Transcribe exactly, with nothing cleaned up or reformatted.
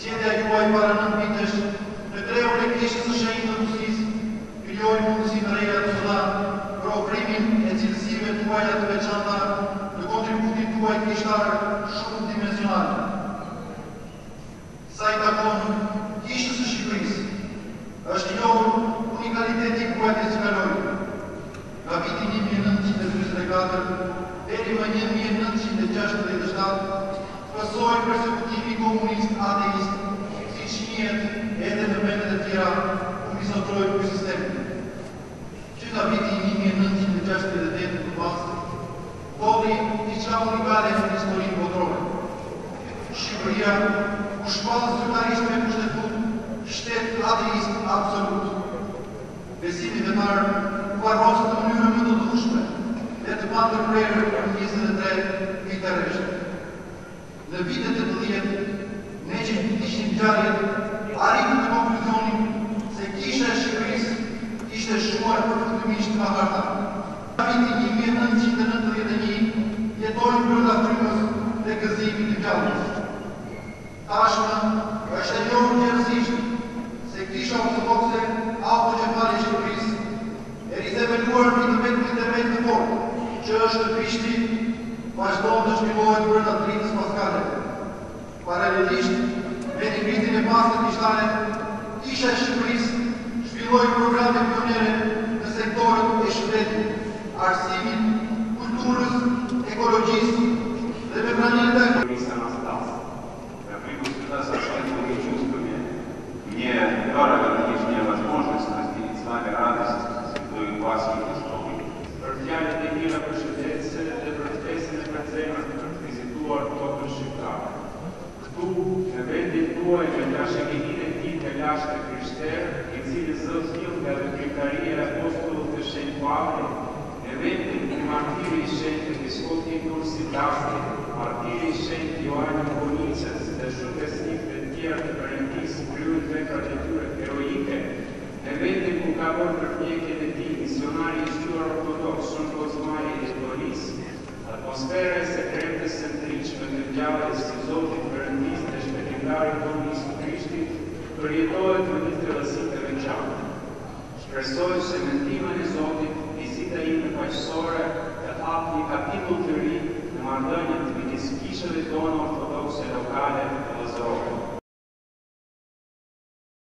Zgjedhja juaj para nëntë vitesh në kreun e kishës së shenjtë të Rusisë krijoi mundësi të reja të mëdha për ofrimin e cilësive tuaja të veçanta në kontributin tuaj kishtar shumë dimensional. Sa i takon kishës së Shqipërisë, është njohur unikaliteti i kuajtjes së kaloi. Nga viti një mijë e nëntëqind e njëzet e katër deri më një mijë e nëntëqind e gjashtëdhjetë e shtatë, pësoi persekutimi komunist ateist, siç njihet edhe në vendet e tjera ku mizotroi ky sistem. Që nga viti një mijë e nëntëqind e gjashtëdhjetë e tetë në pas, ndodhi diçka unikale në historinë botërore. Shqipëria u shpall zyrtarisht me kushtetutë shtet ateist absolut. Besimi vetar u arros në mënyrë më të dushme dhe të pandërprerë në njëzet e tre vite rresht. Në vitet e dhjetë, ne që ishim ngjarjet, arritëm në konkluzionin se kisha e Shqipërisë ishte shkuar përfutimisht nga harta. Në vitin një mijë e nëntëqind e nëntëdhjetë e një, jetojmë brenda frymës dhe gëzimit të gjallës. Tashmë, është e njohur gjithësisht se kisha ortodokse autokefale e Shqipërisë e rithemeluar mbi të vetmit e vetë të fortë, që është Krishti, vazhdon të zhvillohet brenda dritës paskale. Paralelisht, me ngritjen e masës kishtare, Kisha e Shqipërisë zhvilloi programe pionere në sektorët e shëndetit, arsimit, kulturës, ekologjisë dhe me praninë e Мне дорого, конечно, невозможность разделить с вами радость, святую Пасху Христову. Për fjalët e mira përshëndetse dhe për ftesën e përcemër të vizituar tokën shqiptare. Këtu, në vendin tuaj me trashëgiminë e tij të lashtë të krishterë, i cili zot njëll nga veprimtaria e apostullit të shenjtë Pavli, në vendin ku martiri i shenjtë episkopi Nursi Dasti, martiri i shenjtë Joani Bonicës dhe shumë besnikë të tjerë të Perëndisë kryejnë veprat e tyre heroike, në vendin ku ka bërë përpjekjen e tij misionari i shquar ortodoks Shën Kozmari e Boris, atmosfera e sekrete së ndritshme të ngjarjes së Zotit Perëndis dhe shpëtimtarit tonë Jezu Krishti përjetohet me një tërësi të veçantë. Shpresoj se me ndihmën e Zotit, vizita ime paqësore të hap një kapitull të ri në marrëdhëniet midis kishëve tona ortodokse lokale dhe vëllezërore.